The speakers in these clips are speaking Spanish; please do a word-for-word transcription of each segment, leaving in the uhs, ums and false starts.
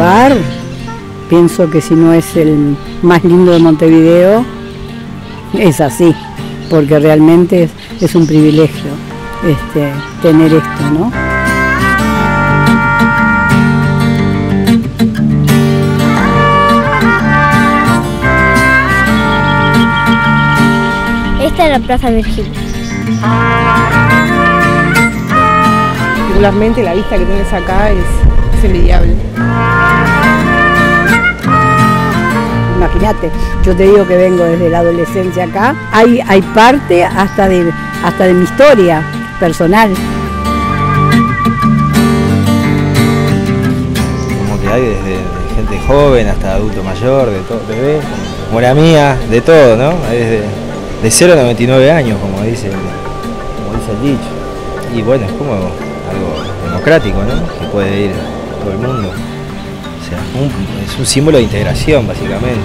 lugar, pienso que si no es el más lindo de Montevideo, es así, porque realmente es, es un privilegio este, tener esto, ¿no? Esta es la Plaza Virgilio. Particularmente la vista que tienes acá es, es envidiable. Imagínate, yo te digo que vengo desde la adolescencia acá, hay, hay parte hasta de, hasta de mi historia personal. Como que hay desde de gente joven hasta adulto mayor, de todo, bebé, como la mía, de todo, ¿no? Hay desde de cero a noventa y nueve años, como dice, como dice el dicho. Y bueno, es como algo democrático, ¿no? Que puede ir todo el mundo. O sea, un, es un símbolo de integración, básicamente.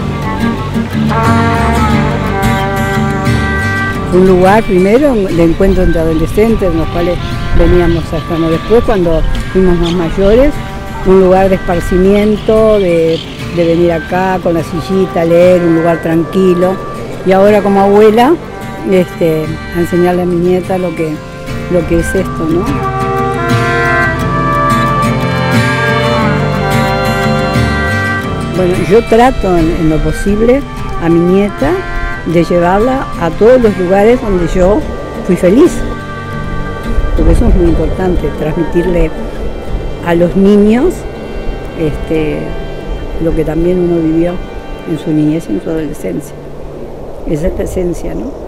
Un lugar, primero, de encuentro entre adolescentes, en los cuales veníamos hasta no después, cuando fuimos más mayores, un lugar de esparcimiento, de, de venir acá con la sillita, leer, un lugar tranquilo. Y ahora como abuela, este, a enseñarle a mi nieta lo que, lo que es esto, ¿no? Bueno, yo trato en, en lo posible a mi nieta de llevarla a todos los lugares donde yo fui feliz. Porque eso es muy importante, transmitirle a los niños este, lo que también uno vivió en su niñez y en su adolescencia. Esa es la esencia, ¿no?